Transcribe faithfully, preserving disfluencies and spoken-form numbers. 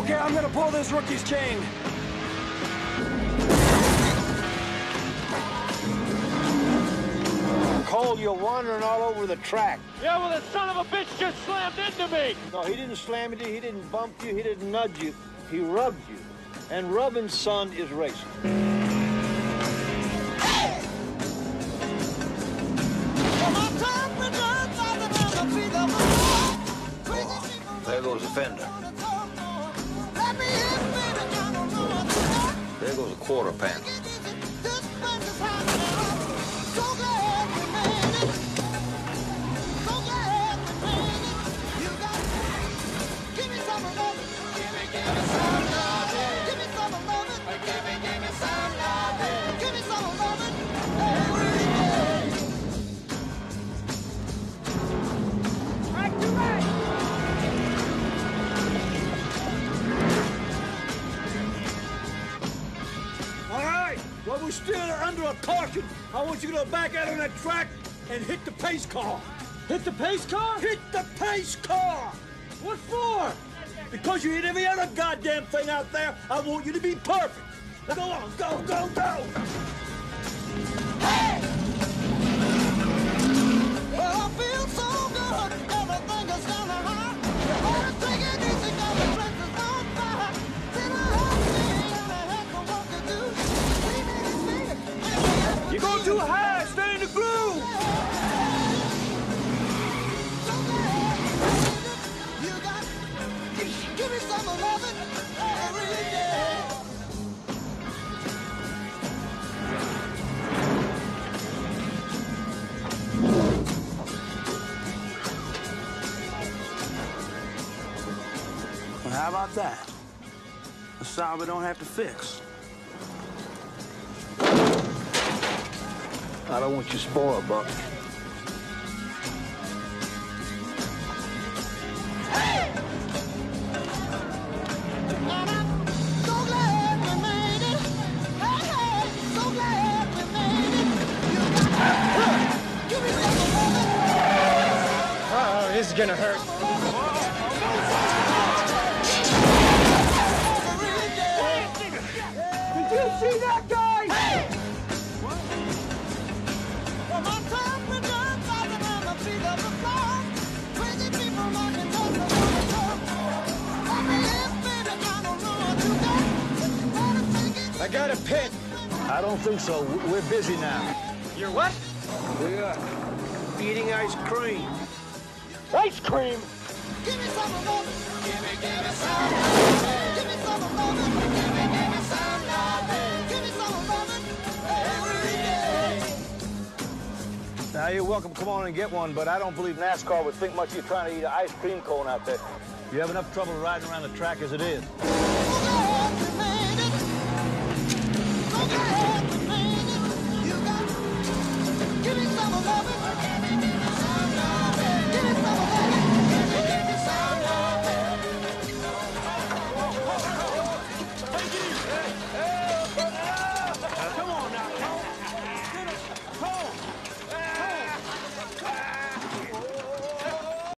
Okay, I'm gonna pull this rookie's chain. Cole, you're wandering all over the track. Yeah, well, the son of a bitch just slammed into me. No, he didn't slam into you, he didn't bump you, he didn't nudge you. He rubbed you. And rubbing's son is racing. There goes a fender. There goes a quarter pan. Well, we're still under a caution. I want you to back out on that track and hit the pace car. Hit the pace car? Hit the pace car! What for? Because you hit every other goddamn thing out there, I want you to be perfect. Go on, go, go, go! Hey! Well, I feel so good, everything is down the high. You wanna take it easy, cause the place is on fire. Then I have me, and I have to walk to do. You're going too high, stay in the groove! You got, give me some of it every day. Well, how about that? A sound we don't have to fix. I don't want you spoiled, Buck. Hey! And I'm so glad we made it. Hey, hey, so glad we made it. You got give me some of it. Uh-oh, this is gonna hurt. Did you see that guy? Hey! Well, my time for done, fighting on the feet of the floor. Crazy people knocking on the door. Let me in, baby, I don't know what you got. I got a pit. I don't think so. We're busy now. You're what? We are eating ice cream. Ice cream? Give me some of it. Give me, give me some. Give me some of it. Give me, give me some love. Give me some of it every day. Now, you're welcome. Come on and get one, but I don't believe NASCAR would think much of you trying to eat an ice cream cone out there. You have enough trouble riding around the track as it is.